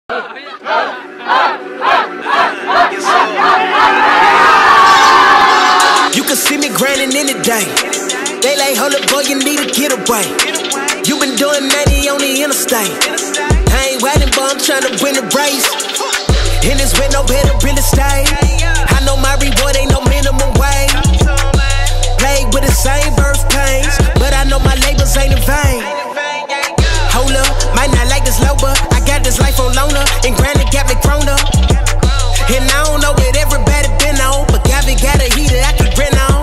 You can see me grinding any day. They like, hold up, boy, you need to get away. You been doing 90 on the interstate. I ain't riding, but I'm trying to win the race. In this with no better real estate. I know my reward ain't no minimum wage. Plagued with the same birth pains, but I know my labels ain't in vain. Hold up, might not like this low, but I got this life on loaner, and granted got me grown up. And I don't know what everybody been on, but Gavi got a heater I can rent on.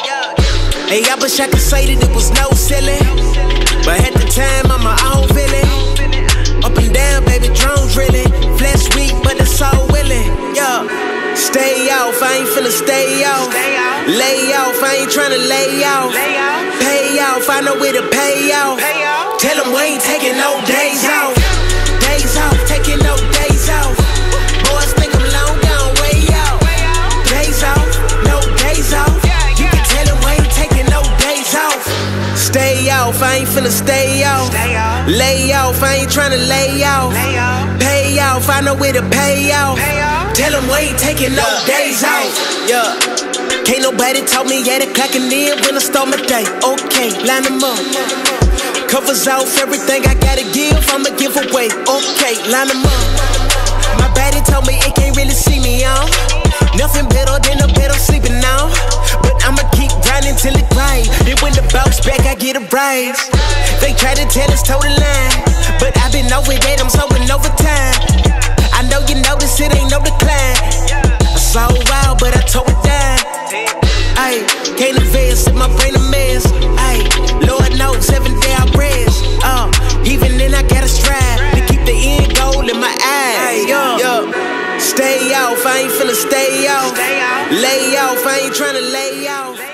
Hey, I wish I could say that it was no silly, but at the time I'm my own villain. Up and down, baby, drones drilling. Flesh weak, but the soul willing. Yeah, stay off, I ain't finna stay off. Lay off, I ain't tryna lay off. Pay off, I know where to pay off. Tell them we ain't taking no days off. Days off, taking no days off. Boys think I'm long gone way out. Days off, no days off. You can tell them we ain't taking no days off. Stay off, I ain't finna stay off. Lay off, I ain't tryna lay off. Pay off, I know where to pay off. Tell them we ain't taking no days off. Yeah. Can't nobody tell me at it clocking in when I start my day. Okay, line them up. Covers off everything I gotta give, I'ma give away. Okay, line them up. My baddie told me it can't really see me on. Nothing better than a bed I'm sleeping on. But I'ma keep grinding till it right. Then when the bounce back, I get a raise. They try to tell us total line, but I've been over that, I'm sewing overtime. I know you notice it ain't no decline. I saw a while, but I told it down. Ayy, can't advance if my brain a mess. Ayy, Lord knows, 7-day I rest. Even then I gotta strive to keep the end goal in my eyes. Stay off, I ain't finna stay off. Lay off, I ain't tryna lay off.